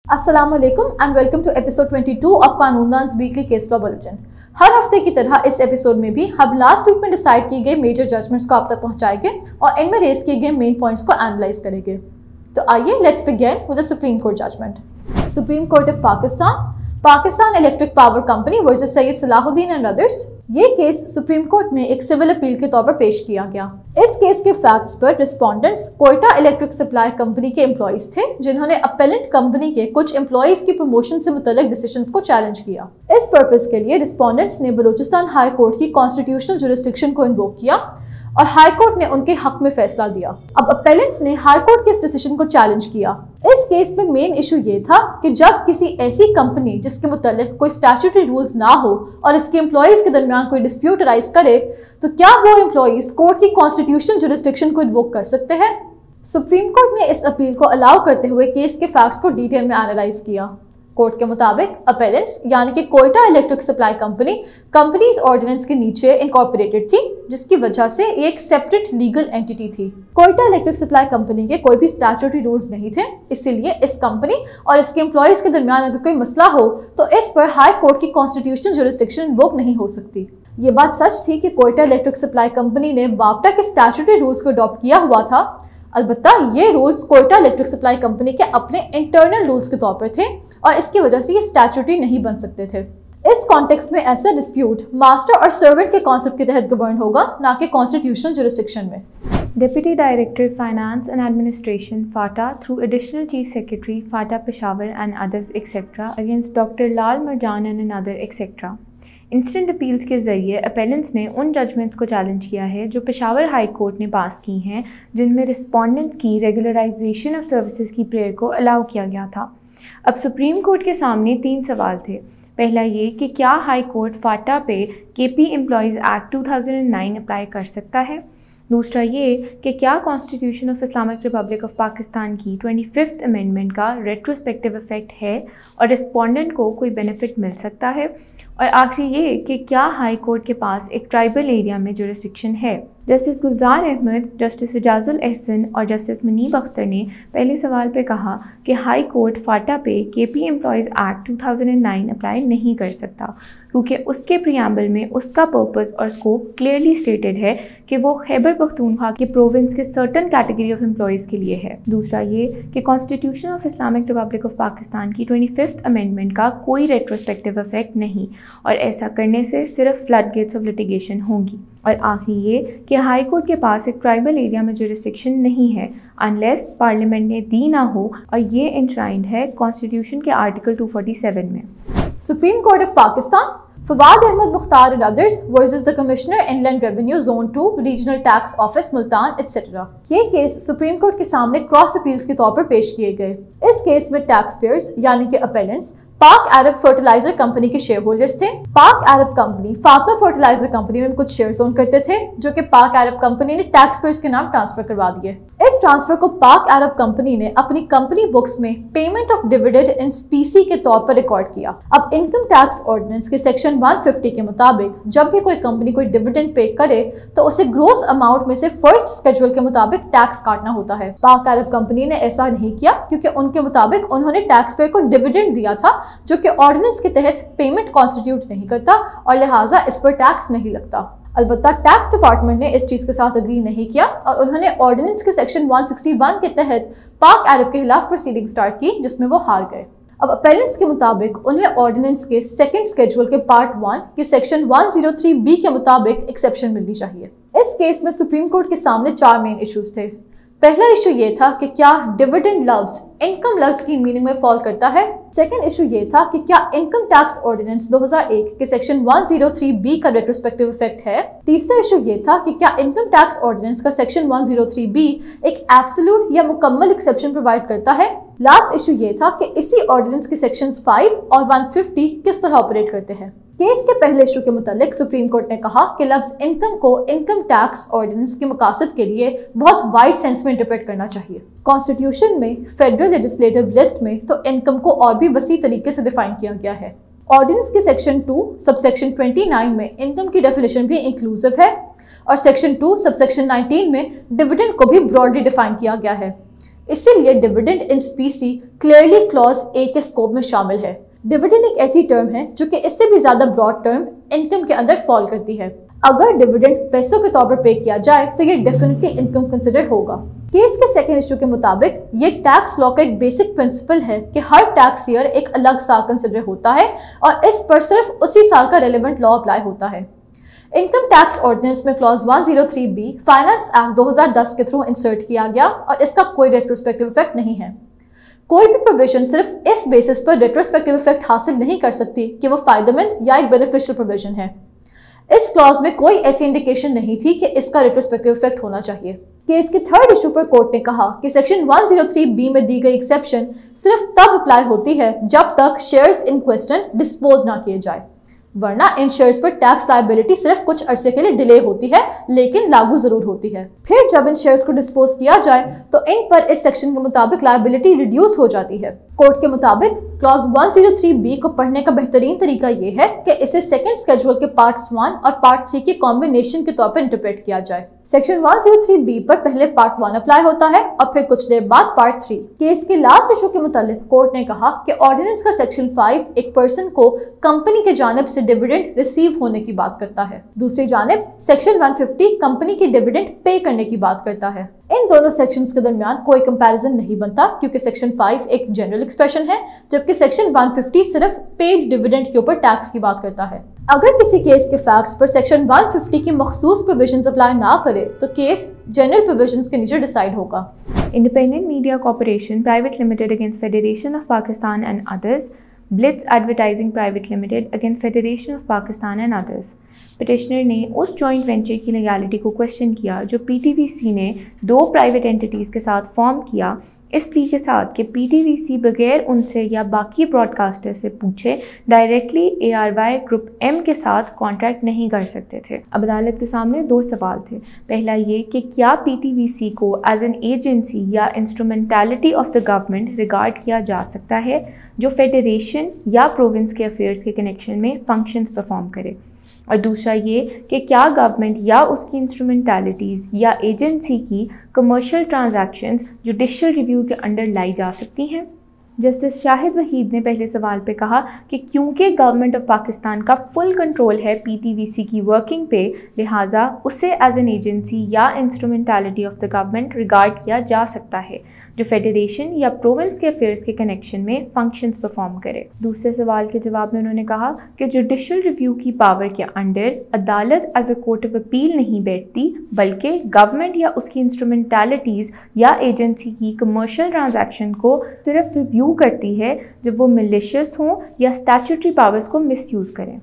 अस्सलाम वालेकुम and welcome to episode 22 of कानूनदान्स वीकली केस लॉ बुलेटिन। हर हफ्ते की तरह इस एपिसोड में भी हम लास्ट वीक में डिसाइड किए गए मेजर जजमेंट्स को आप तक पहुंचाएंगे और इनमें रेज किए गए मेन पॉइंट्स को एनालाइज करेंगे। तो आइए let's begin with the supreme court judgement. Supreme court of Pakistan electric power company versus Syed Salahuddin and others. ये केस सुप्रीम कोर्ट में एक सिविल अपील के तौर पर पेश किया गया। इस केस के फैक्ट्स पर respondents Quetta electric supply company के एम्प्लॉइज थे, जिन्होंने अपेलेंट कंपनी के कुछ एम्प्लॉइज की प्रमोशन से मुतल्लिक डिसीजंस को चैलेंज किया। इस पर्पस के लिए रिस्पोंडेंट्स ने बलूचिस्तान हाई कोर्ट की कॉन्स्टिट्यूशनल जुरिस्डिक्शन को इन्वोक किया और हाई कोर्ट ने उनके हक में फैसला दिया। अब अपेलेंट्स ने हाई कोर्ट के इस डिसीजन को चैलेंज किया। इस केस में मेन इशू ये था कि जब किसी ऐसी कंपनी जिसके मुतालिक कोई स्टैट्यूटरी रूल्स ना हो और इसके एम्प्लॉइज के दरमियान कोई डिस्प्यूट अराइज करे, तो क्या वो एम्प्लॉइज कोर्ट की कॉन्स्टिट्यूशनल जुरिस्डिक्शन को इन्वोक कर सकते हैं? सुप्रीम कोर्ट ने इस अपील को अलाउ करते हुए केस के फैक्ट्स को डिटेल में एनालाइज किया। कोर्ट के मुताबिक अपेलेंट्स यानी कि Quetta electric supply company companies ordinance के नीचे इनकॉर्पोरेटेड थी, जिसकी वजह से एक सेपरेट लीगल एंटिटी थी। कोयटा इलेक्ट्रिक सप्लाई कंपनी के कोई भी स्टैट्यूटरी रूल्स नहीं थे, इसीलिए इस कंपनी और इसके एम्प्लॉइज के दरमियान अगर कोई मसला हो तो इस पर हाई कोर्ट की कॉन्स्टिट्यूशनल जुरिस्डिक्शन इन्वोक नहीं हो सकती। ये बात सच थी कि कोयटा इलेक्ट्रिक सप्लाई कंपनी ने वापटा के स्टैट्यूटरी रूल्स को अडॉप्ट किया हुआ था। अलबत्ता ये rules Quetta electric supply company के अपने इंटरनल रूल्स के तौर पर थे और इसकी वजह से ये स्टैट्यूटरी नहीं बन सकते थे। इस कॉन्टेक्स्ट में ऐसा डिस्प्यूट मास्टर और सर्वेंट के कॉन्सेप्ट के तहत गवर्न होगा, ना कि कॉन्स्टिट्यूशनल जुरिस्डिक्शन में। Deputy Director Finance and Administration FATA through Additional Chief Secretary FATA Peshawar and others etc. against Dr. Lal Marjan and another etc. Instant appeals के ज़रिए अपेलेंट्स ने उन जजमेंट्स को चैलेंज किया है जो पेशावर हाई कोर्ट ने पास की हैं, जिनमें रिस्पोंडेंट्स की रेगुलराइजेशन ऑफ सर्विसेज की प्रेयर को अलाउ किया गया था। अब सुप्रीम कोर्ट के सामने 3 सवाल थे। पहला ये कि क्या हाई कोर्ट फाटा पे केपी एम्प्लॉयज़ एक्ट 2009 अप्लाई कर सकता है। दूसरा ये कि क्या constitution of Islamic republic of Pakistan की 25th अमेंडमेंट का रेट्रोस्पेक्टिव इफेक्ट है और रिस्पोंडेंट को कोई बेनिफिट मिल सकता है। और आखिरी ये कि क्या हाई कोर्ट के पास एक ट्राइबल एरिया में जुरिस्डिक्शन है। जस्टिस गुलजार अहमद, जस्टिस एजाजुल एहसन और जस्टिस मुनीब अख्तर ने पहले सवाल पे कहा कि हाई कोर्ट फाटा पे केपी एम्प्लॉयज़ एक्ट 2009 अप्लाई नहीं कर सकता, क्योंकि उसके प्रियम्बल में उसका पर्पस और स्कोप क्लियरली स्टेटेड है कि वो खैबर पख्तूनख्वा के प्रोविंस के सर्टन कैटेगरी ऑफ एम्प्लॉयज़ के लिए है। दूसरा ये कि constitution of Islamic republic of Pakistan की 25th अमेंडमेंट का कोई रेट्रोस्पेक्टिव इफेक्ट नहीं और ऐसा करने से सिर्फ फ्लड गेट्स ऑफ लिटिगेशन होंगी। और आखिरी ये कि हाई कोर्ट के पास एक ट्राइबल एरिया में जुरिस्डिक्शन नहीं है अनलेस पार्लियामेंट ने दी ना हो, और ये इंश्राइंड है कॉन्स्टिट्यूशन के आर्टिकल 247 में। Supreme court of Pakistan Fawad Ahmed Mukhtar and others versus the commissioner inland revenue zone 2 regional tax office Multan etcetera. ये केस सुप्रीम कोर्ट के सामने क्रॉस अपील्स के तौर पर पेश किए गए। इस केस में टैक्स पेयर्स यानी कि appellants Pak Arab fertiliser company के शेयर होल्डर्स थे। Pak Arab company Fatima fertiliser company में कुछ शेयर्स ओन करते थे, जो कि पाक अरब कंपनी ने टैक्स पेयर्स के नाम ट्रांसफर करवा दिए। इस ट्रांसफर को पाक अरब कंपनी ने अपनी कंपनी बुक्स में payment of dividend in specie के तौर पर रिकॉर्ड किया। अब इनकम टैक्स ऑर्डिनेंस के सेक्शन 150 के मुताबिक जब भी कोई कंपनी कोई डिविडेंड पे करे तो उसे ग्रोस अमाउंट में से फर्स्ट स्केड्यूल के मुताबिक टैक्स काटना होता है। पाक अरब कंपनी ने ऐसा नहीं किया, क्योंकि उनके मुताबिक उन्होंने टैक्स पेयर को डिविडेंड दिया था, जो कि ऑर्डिनेंस के तहत पेमेंट कॉन्स्टिट्यूट नहीं करता और लिहाजा इस पर टैक्स नहीं लगता। अलबत्ता टैक्स डिपार्टमेंट ने इस चीज के साथ अग्री नहीं किया और उन्होंने ऑर्डिनेंस के सेक्शन 161 के तहत पाक अरब के खिलाफ प्रोसीडिंग स्टार्ट की, जिसमें वो हार गए। अब अपेलेंट्स के मुताबिक उन्हें ऑर्डिनेंस के सेकंड स्केड्यूल के पार्ट 1 के सेक्शन 103B के मुताबिक एक्सेप्शन मिलनी चाहिए। इस केस में सुप्रीम कोर्ट के सामने 4 मेन इश्यूज थे। पहला इशू ये था कि क्या डिविडेंड लफ्ज इनकम लफ्ज की मीनिंग में फॉल करता है। सेकंड इशू ये था कि क्या इनकम टैक्स ऑर्डिनेंस 2001 के सेक्शन 103B का रेट्रोस्पेक्टिव इफेक्ट है। तीसरा इशू ये था कि क्या इनकम टैक्स ऑर्डिनेंस का सेक्शन 103B एक एब्सोल्यूट या मुकम्मल एक्सेप्शन प्रोवाइड करता है। लास्ट इशू ये था कि इसी ऑर्डिनेंस के सेक्शंस 5 और 150 किस तरह ऑपरेट करते हैं। केस के पहले इशू के मुतालिक सुप्रीम कोर्ट ने कहा कि लफ्ज इनकम को इनकम टैक्स ऑर्डिनेंस के मकासद के लिए बहुत वाइड सेंस में इंटरप्रेट करना चाहिए। कॉन्स्टिट्यूशन में फेडरल लेजिस्लेटिव लिस्ट में तो इनकम को और भी वसी तरीके से डिफाइन किया गया है। ऑर्डिनेंस के सेक्शन 2 सबसेक्शन 29 में इनकम की डेफिनेशन भी इंक्लूसिव है और सेक्शन 2 सबसेक्शन 19 में डिविडेंड को भी ब्रॉडली डिफाइन किया गया है। इसीलिए dividend in specie clearly clause A के स्कोप में शामिल है। डिविडेंड एक ऐसी टर्म है जो कि इससे भी ज्यादा ब्रॉड टर्म इनकम के अंदर फॉल करती है। अगर डिविडेंड पैसों के तौर पर पे किया जाए तो ये डेफिनेटली इनकम कंसिडर होगा। केस के सेकंड इशू के मुताबिक ये टैक्स लॉ का एक बेसिक प्रिंसिपल है कि हर टैक्स ईयर एक अलग साल कंसिडर होता है और इस पर सिर्फ उसी साल का रेलेवेंट लॉ अप्लाई होता है। इनकम टैक्स ऑर्डिनेंस में क्लॉज 103B फाइनेंस एक्ट 2010 के थ्रू इंसर्ट किया गया और इसका कोई रेट्रोस्पेक्टिव इफेक्ट नहीं है। कोई भी प्रोविजन सिर्फ इस बेसिस पर रेट्रोस्पेक्टिव इफेक्ट हासिल नहीं कर सकती कि वो फायदेमंद या एक बेनिफिशियल प्रोविजन है। इस क्लॉज में कोई ऐसी इंडिकेशन नहीं थी कि इसका रेट्रोस्पेक्टिव इफेक्ट होना चाहिए। केस के थर्ड इशू पर कोर्ट ने कहा कि सेक्शन 103B में दी गई एक्सेप्शन सिर्फ तब अप्लाई होती है जब तक शेयर्स इन क्वेश्चन डिस्पोज ना किए जाए, वरना इन शेयर्स पर टैक्स लायबिलिटी सिर्फ कुछ अरसे के लिए डिले होती है लेकिन लागू जरूर होती है। फिर जब इन शेयर्स को डिस्पोज किया जाए तो इन पर इस सेक्शन के मुताबिक लायबिलिटी रिड्यूस हो जाती है। कोर्ट के मुताबिक क्लॉज 103B को पढ़ने का बेहतरीन तरीका यह है कि इसे सेकंड स्केड्यूल के पार्ट्स 1 और पार्ट 3 के कॉम्बिनेशन के तौर पर इंटरप्रेट किया जाए। सेक्शन 103B पर पहले पार्ट 1 अप्लाई होता है और फिर कुछ देर बाद पार्ट 3। केस के लास्ट इशू के मुतालिक कोर्ट ने कहा कि ऑर्डिनेंस का सेक्शन 5 एक पर्सन को कंपनी के जानिब से डिविडेंड रिसीव होने की बात करता है, दूसरी जानिब सेक्शन 150 कंपनी की डिविडेंड पे करने की बात करता है। इन दोनों सेक्शंस के दरमियान कोई कंपैरिजन नहीं बनता क्योंकि सेक्शन 5 एक जनरल एक्सप्रेशन है जबकि सेक्शन 150 सिर्फ पेड डिविडेंड के ऊपर टैक्स की बात करता है। अगर किसी केस के फैक्ट्स पर सेक्शन 150 की मखसूस प्रोविजंस अप्लाई ना करे तो केस जनरल प्रोविजंस के नीचे डिसाइड होगा। Independent Media Corporation Private Limited against Federation of Pakistan and others, Blitz Advertising Private Limited against Federation of Pakistan and others। Petitioner ने उस जॉइंट वेंचर की लीगैलिटी को क्वेश्चन किया जो पीटीवीसी ने दो प्राइवेट एंटिटीज़ के साथ फॉर्म किया, इस प्ली के साथ कि पीटीवीसी बगैर उनसे या बाकी ब्रॉडकास्टर से पूछे डायरेक्टली ARY ग्रुप M के साथ कॉन्ट्रैक्ट नहीं कर सकते थे। अब अदालत के सामने दो सवाल थे। पहला ये कि क्या पीटीवीसी को एज एन एजेंसी या instrumentality of the government regard किया जा सकता है जो फेडरेशन या प्रोविंस के अफेयर्स के कनेक्शन में फंक्शंस परफॉर्म करे, और दूसरा ये कि क्या गवर्नमेंट या उसकी इंस्ट्रूमेंटैलिटीज़ या एजेंसी की कमर्शियल ट्रांजैक्शंस जुडिशियल रिव्यू के अंडर लाई जा सकती हैं। जस्टिस शाहिद वहीद ने पहले सवाल पे कहा कि क्योंकि गवर्नमेंट ऑफ पाकिस्तान का फुल कंट्रोल है पीटीवीसी की वर्किंग पे, लिहाजा उसे एज एन एजेंसी या instrumentality of the government regard किया जा सकता है जो फेडरेशन या प्रोविंस के अफेयर्स के कनेक्शन में फंक्शंस परफॉर्म करे। दूसरे सवाल के जवाब में उन्होंने कहा कि जुडिशियल रिव्यू की पावर के अंडर अदालत as a court of appeal नहीं बैठती, बल्कि गवर्नमेंट या उसकी इंस्ट्रूमेंटैलिटीज़ या एजेंसी की कमर्शियल ट्रांजैक्शन को सिर्फ रिव्यू करती है जब वो मिलिशियस हों या स्टैट्यूटरी पावर्स को मिसयूज़ करें।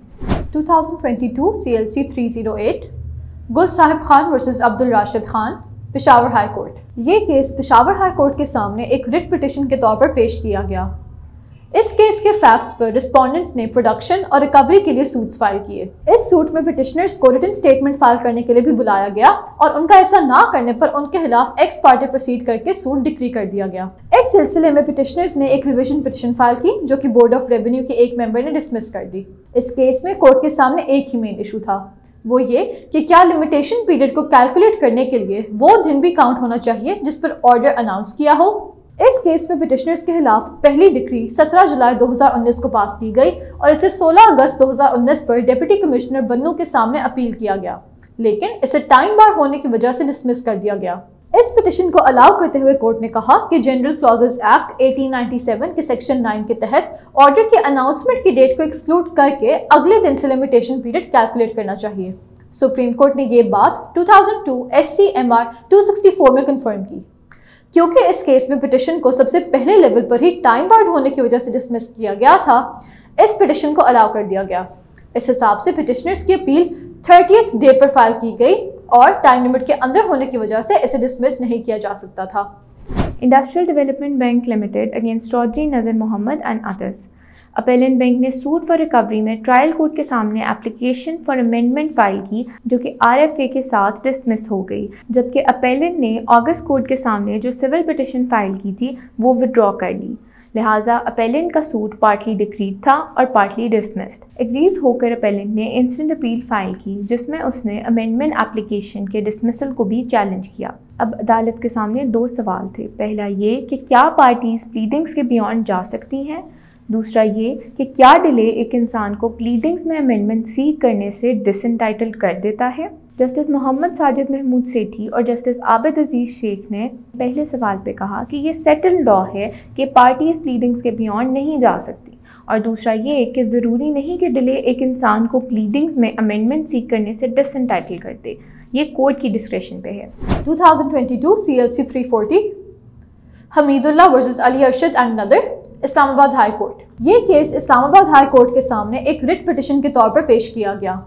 2022 CLC 308 Gul Sahib Khan versus Abdul Rashid Khan, Peshawar high court. ये केस पेशावर हाई कोर्ट के सामने एक रिट पिटिशन के तौर पर पेश किया गया। इस केस के फैक्ट्स पर रिस्पोंडेंट्स ने प्रोडक्शन और रिकवरी के लिए सूट्स फाइल किए। इस सूट में पिटिशनर्स को रिटन स्टेटमेंट फाइल करने के लिए भी बुलाया गया और उनका ऐसा ना करने पर उनके खिलाफ एक्स पार्टी प्रोसीड करके सूट डिक्री कर दिया गया। इस सिलसिले में पिटिशनर्स ने एक रिविजन पिटिशन फाइल की जो कि बोर्ड ऑफ रेवेन्यू के एक मेंबर ने डिसमिस कर दी। इस केस में कोर्ट के सामने एक ही मेन इशू था, वो ये कि क्या लिमिटेशन पीरियड को कैलकुलेट करने के लिए वो दिन भी काउंट होना चाहिए जिस पर ऑर्डर अनाउंस किया हो। इस केस में पिटिशनर्स के खिलाफ पहली डिक्री 17 जुलाई 2019 को पास की गई और इसे 16 अगस्त 2019 पर डिप्टी कमिश्नर बन्नू के सामने अपील किया गया, लेकिन इसे टाइम बार होने की वजह से डिसमिस कर दिया गया। इस पिटिशन को अलाउ करते हुए कोर्ट ने कहा कि जनरल क्लॉजेस एक्ट 1897 के सेक्शन 9 के तहत ऑर्डर के अनाउंसमेंट की डेट को एक्सक्लूड करके अगले दिन से लिमिटेशन पीरियड कैलकुलेट करना चाहिए। सुप्रीम कोर्ट ने ये बात 2002 SCMR 264 में कंफर्म की। क्योंकि इस केस में पिटिशन को सबसे पहले लेवल पर ही टाइम बार्ड होने की वजह से डिसमिस किया गया था, इस पिटिशन को अलाउ कर दिया गया। इस हिसाब से पिटिशनर्स की अपील 30th डे पर फाइल की गई और टाइम लिमिट के अंदर होने की वजह से इसे डिसमिस नहीं किया जा सकता था। Industrial development bank limited against Chaudhry Nazar Mohammad and others. Appellant bank ने सूट फॉर रिकवरी में ट्रायल कोर्ट के सामने एप्लीकेशन फॉर अमेंडमेंट फाइल की जो कि RFA के साथ डिसमिस हो गई, जबकि अपेलेंट ने अगस्त कोर्ट के सामने जो सिविल पिटिशन फाइल की थी वो विड्रॉ कर ली। लिहाजा अपेलेंट का सूट पार्टली डिक्रीड था और पार्टली डिसमिस्ड। एग्रीव होकर अपेलेंट ने इंस्टेंट अपील फाइल की जिसमें उसने अमेंडमेंट एप्लीकेशन के डिसमिसल को भी चैलेंज किया। अब अदालत के सामने दो सवाल थे। पहला ये कि क्या पार्टीज प्लीडिंग्स के बियॉन्ड जा सकती हैं, दूसरा ये कि क्या डिले एक इंसान को प्लीडिंग्स में अमेंडमेंट सीक करने से डिसएंटाइटल कर देता है। जस्टिस मोहम्मद साजिद महमूद सेठी और जस्टिस आबिद अजीज़ शेख ने पहले सवाल पे कहा कि ये सेटल्ड लॉ है कि पार्टीज प्लीडिंग्स के बियॉन्ड नहीं जा सकती, और दूसरा ये कि ज़रूरी नहीं कि डिले एक इंसान को प्लीडिंग्स में अमेंडमेंट सीक करने से डिसएंटाइटल कर दे, ये कोर्ट की डिस्क्रेशन पे है। 2022 CLC 340 Hamidullah versus Ali Arshad and other, Islamabad high court. ये केस इस्लामाबाद हाई कोर्ट के सामने एक रिट पिटिशन के तौर पर पेश किया गया।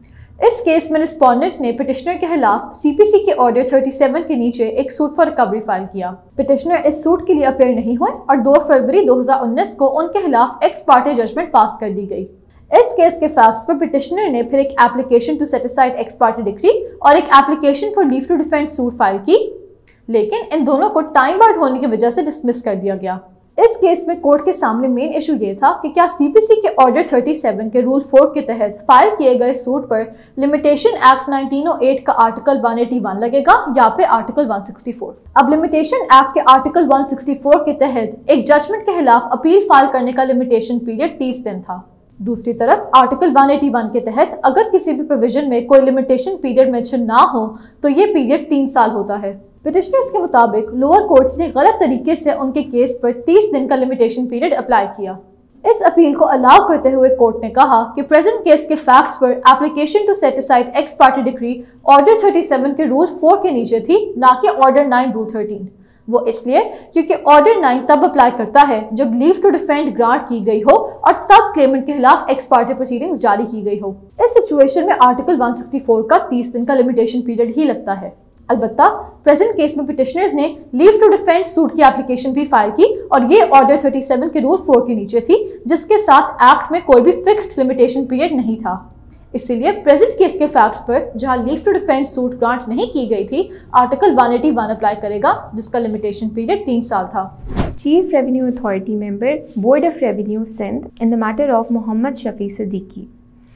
इस केस में रिस्पोंडेंट ने पिटिशनर के खिलाफ CPC के ऑर्डर 37 के नीचे एक सूट फॉर रिकवरी फाइल किया। पिटिशनर इस सूट के लिए अपेयर नहीं हुए और 2 फरवरी 2019 को उनके खिलाफ एक्स पार्टी जजमेंट पास कर दी गई। इस केस के फैक्ट्स पर पिटिशनर ने फिर एक application to set aside ex parte decree और एक application for leave to defend suit file की, लेकिन इन दोनों को टाइम बार्ड होने की वजह से डिसमिस कर दिया गया। इस केस में कोर्ट के सामने मेन इशू ये था कि क्या CPC के ऑर्डर 37 के रूल 4 के तहत फाइल किए गए सूट पर लिमिटेशन एक्ट 1908 का आर्टिकल 181 लगेगा या फिर आर्टिकल 164। अब लिमिटेशन एक्ट के आर्टिकल 164 के तहत एक जजमेंट के खिलाफ अपील फाइल करने का लिमिटेशन पीरियड 30 दिन था। दूसरी तरफ आर्टिकल 181 के तहत अगर किसी भी प्रोविजन में कोई लिमिटेशन पीरियड मेंशन ना हो तो ये पीरियड 3 साल होता है। पिटिशनर्स के मुताबिक लोअर कोर्ट्स ने गलत तरीके से उनके केस पर 30 दिन का लिमिटेशन पीरियड अप्लाई किया। इस अपील को अलाउ करते हुए कोर्ट ने कहा कि प्रेजेंट केस के फैक्ट्स पर application to set aside ex parte decree order 37 के रूल 4 के नीचे थी, ना कि ऑर्डर 9 रूल 13। वो इसलिए क्योंकि ऑर्डर 9 तब अप्लाई करता है जब लीव टू डिफेंड ग्रांट की गई हो और तब क्लेमेंट के खिलाफ एक्स पार्टी प्रोसीडिंग्स जारी की गई हो। इस सिचुएशन में आर्टिकल 164 का 30 दिन का लिमिटेशन पीरियड ही लगता है। अलबत्ता प्रेजेंट केस में पिटिशनर्स ने लीव टू डिफेंड सूट की एप्लीकेशन भी फाइल की और ये ऑर्डर 37 के रूल 4 के नीचे थी, जिसके साथ एक्ट में कोई भी फिक्स्ड लिमिटेशन पीरियड नहीं था। इसीलिए प्रेजेंट केस के फैक्ट्स पर जहां leave to defend suit grant नहीं की गई थी, आर्टिकल 181 अप्लाई करेगा, जिसका लिमिटेशन पीरियड 3 साल था। Chief revenue authority member board of revenue Sindh in the matter of Mohammad Shafi Siddiqui.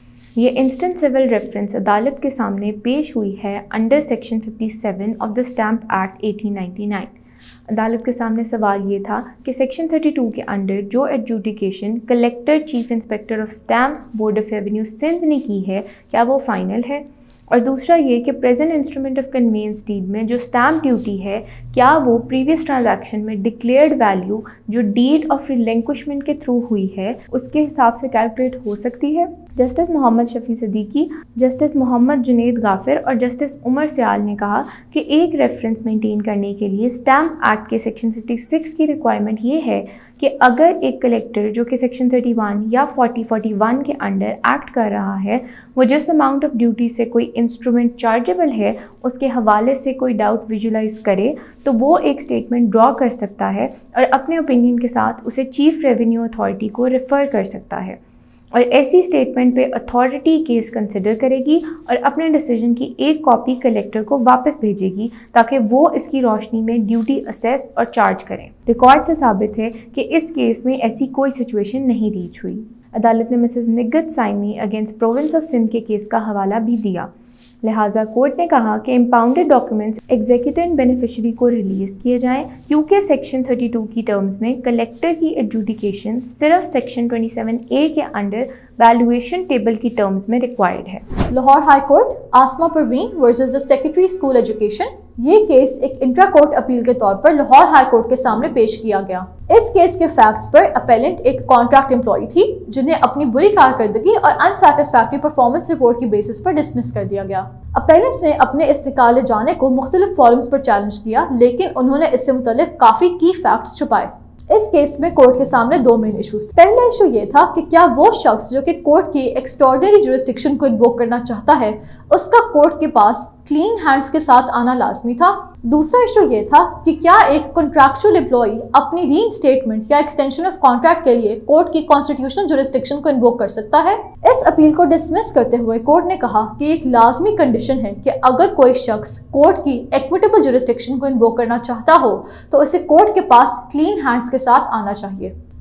ये इंस्टेंट सिविल रेफरेंस अदालत के सामने पेश हुई है under section 57 of the stamp act 1899। अदालत के सामने सवाल ये था कि सेक्शन 32 के अंडर जो adjudication collector chief inspector of stamps board of revenue Sindh ने की है, क्या वो फाइनल है, और दूसरा ये कि present instrument of conveyance deed में जो स्टैम्प ड्यूटी है, क्या वो प्रीवियस ट्रांजैक्शन में डिक्लेयर्ड वैल्यू जो डीड ऑफ रिलिंक्विशमेंट के थ्रू हुई है उसके हिसाब से कैलकुलेट हो सकती है। जस्टिस मोहम्मद शफी सिद्दीकी, जस्टिस मोहम्मद जुनैद गाफिर और जस्टिस उमर सयाल ने कहा कि एक रेफरेंस मेंटेन करने के लिए स्टैम्प एक्ट के सेक्शन 56 की रिक्वायरमेंट ये है कि अगर एक कलेक्टर जो कि सेक्शन 31 या 4041 के अंडर एक्ट कर रहा है, वो जिस अमाउंट ऑफ ड्यूटी से कोई इंस्ट्रूमेंट चार्जेबल है उसके हवाले से कोई डाउट विजुलाइज करे तो वो एक स्टेटमेंट ड्रॉ कर सकता है और अपने ओपिनियन के साथ उसे चीफ रेवेन्यू अथॉरिटी को रेफ़र कर सकता है, और ऐसी स्टेटमेंट पे अथॉरिटी केस कंसिडर करेगी और अपने डिसीजन की एक कॉपी कलेक्टर को वापस भेजेगी ताकि वो इसकी रोशनी में ड्यूटी असेस और चार्ज करें। रिकॉर्ड से साबित है कि इस केस में ऐसी कोई सिचुएशन नहीं रीच हुई। अदालत ने Mrs Nighat Saimi against province of Sindh के केस का हवाला भी दिया। लिहाजा कोर्ट ने कहा कि इम्पाउंडेड डॉक्यूमेंट्स एग्जीक्यूटिव बेनिफिशरी को रिलीज़ किए जाएं क्योंकि सेक्शन 32 की टर्म्स में कलेक्टर की एडजुडिकेशन सिर्फ सेक्शन 27A के अंडर वैल्यूएशन टेबल की टर्म्स में रिक्वायर्ड है। Lahore high court Asma Parveen versus the secretary school education. ये केस एक इंट्रा कोर्ट अपील के तौर पर लाहौर हाई कोर्ट के सामने पेश किया गया। इस केस के फैक्ट्स पर अपेलेंट एक कॉन्ट्रैक्ट एम्प्लॉय थी जिन्हें अपनी बुरी कारकर्दगी और अनसैटिस्फैक्टरी परफॉर्मेंस रिपोर्ट की बेसिस पर डिसमिस कर दिया गया। अपेलेंट ने अपने इस निकाले जाने को मुख्तलिफ फॉरम्स पर चैलेंज किया, लेकिन उन्होंने इससे मुतालिक काफी की फैक्ट्स छुपाए। इस केस में कोर्ट के सामने 2 मेन इश्यूज थे। पहला इशू ये था कि क्या वो शख्स जो कि कोर्ट की एक्स्ट्राऑर्डिनरी जुरिस्डिक्शन को इन्वोक करना चाहता है, उसका कोर्ट के पास क्लीन हैंड्स के साथ आना लाजमी था। दूसरा इशू ये था कि क्या एक कॉन्ट्रैक्चुअल एम्प्लॉई अपनी रीइंस्टेटमेंट या एक्सटेंशन ऑफ कॉन्ट्रैक्ट के लिए कोर्ट की कॉन्स्टिट्यूशनल जुरिस्डिक्शन को इन्वोक कर सकता है। इस अपील को डिसमिस करते हुए कोर्ट ने कहा कि एक लाजमी कंडीशन है कि अगर कोई शख्स कोर्ट की इक्विटेबल जुरिस्डिक्शन को इन्वोक करना चाहता हो तो उसे कोर्ट के पास क्लीन हैंड्स के साथ आना चाहिए।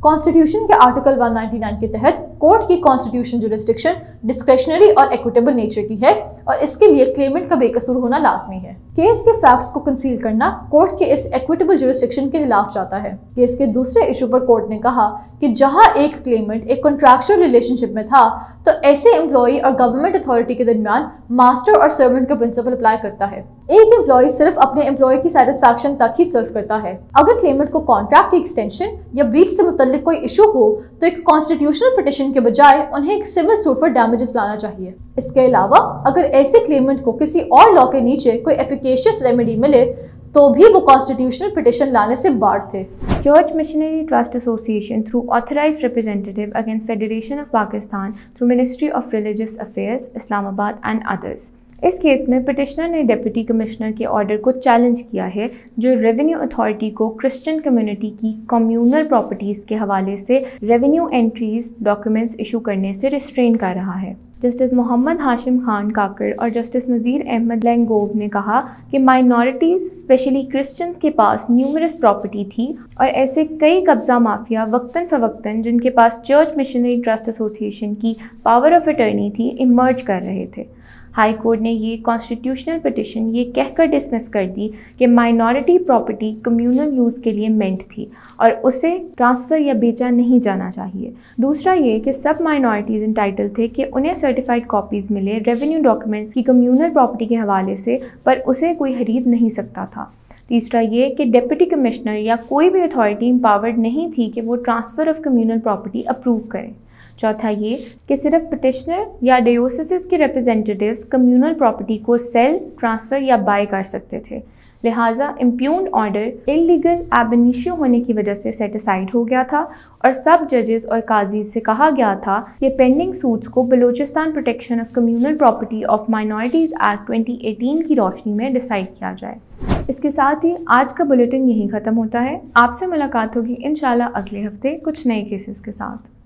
कॉन्स्टिट्यूशन के आर्टिकल 199 के तहत कोर्ट की कॉन्स्टिट्यूशन जुरिस्डिक्शन डिस्क्रेशनरी और इक्विटेबल नेचर की है और इसके लिए क्लेमेंट का बेकसूर होना लाजमी है। केस के फैक्ट्स को कंसील करना कोर्ट के इस इक्विटेबल जुरिस्डिक्शन के खिलाफ जाता है। केस के दूसरे इशू पर कोर्ट ने कहा कि जहां एक क्लेमेंट एक कॉन्ट्रैक्चुअल रिलेशनशिप में था तो ऐसे एम्प्लॉई और गवर्नमेंट अथॉरिटी के दरमियान मास्टर और सर्वेंट का प्रिंसिपल अप्लाई करता है। एक एम्प्लॉय सिर्फ अपने एम्प्लॉय की सेटिस्फैक्शन तक ही सर्व करता है। अगर क्लेमेंट को कॉन्ट्रैक्ट की एक्सटेंशन या ब्रीच से मुतल्लिक कोई इशू हो तो एक कॉन्स्टिट्यूशनल पिटिशन के बजाय उन्हें एक सिविल सूट फॉर डैमेजेस लाना चाहिए। इसके अलावा अगर ऐसे क्लेमेंट को किसी और लॉ के नीचे कोई एफिकेशियस रेमेडी मिले तो भी वो कॉन्स्टिट्यूशनल पिटिशन लाने से बार्ड थे। Church Missionary Trust Association through authorized representative against Federation of Pakistan through Ministry of Religious Affairs, Islamabad and others। इस केस में पिटिशनर ने डिप्टी कमिश्नर के ऑर्डर को चैलेंज किया है जो रेवेन्यू अथॉरिटी को क्रिश्चियन कम्युनिटी की कम्यूनल प्रॉपर्टीज़ के हवाले से रेवेन्यू एंट्रीज डॉक्यूमेंट्स इशू करने से रिस्ट्रेन कर रहा है। जस्टिस मोहम्मद हाशिम खान काकड़ और जस्टिस नज़ीर अहमद लैंगोव ने कहा कि माइनॉरिटीज़ स्पेशली क्रिश्चियंस के पास न्यूमरस प्रॉपर्टी थी और ऐसे कई कब्ज़ा माफिया वक्तन फ़वक्तन जिनके पास चर्च मिशनरी ट्रस्ट एसोसिएशन की पावर ऑफ अटर्नी थी इमर्ज कर रहे थे। हाई कोर्ट ने ये कॉन्स्टिट्यूशनल पिटिशन ये कहकर डिसमिस कर दी कि माइनॉरिटी प्रॉपर्टी कम्यूनल यूज़ के लिए मेंट थी और उसे ट्रांसफ़र या बेचा नहीं जाना चाहिए। दूसरा ये कि सब माइनॉरिटीज़ इंटाइटल थे कि उन्हें सर्टिफाइड कॉपीज़ मिले रेवेन्यू डॉक्यूमेंट्स की कम्यूनल प्रॉपर्टी के हवाले से, पर उसे कोई खरीद नहीं सकता था। तीसरा ये कि डिप्टी कमिश्नर या कोई भी अथॉरिटी एम्पावर्ड नहीं थी कि वो transfer of communal property approve करें। चौथा ये कि सिर्फ पिटिशनर या डायोसिस के रिप्रेजेंटेटिव्स कम्यूनल प्रॉपर्टी को सेल, ट्रांसफ़र या बाय कर सकते थे। लिहाजा impugned order illegal ab initio होने की वजह से सेट असाइड हो गया था और सब जजेस और काजीज से कहा गया था कि पेंडिंग सूट्स को Balochistan protection of communal property of minorities act 2018 की रोशनी में डिसाइड किया जाए। इसके साथ ही आज का बुलेटिन यहीं ख़त्म होता है। आपसे मुलाकात होगी इंशाल्लाह अगले हफ्ते कुछ नए केसेस के साथ।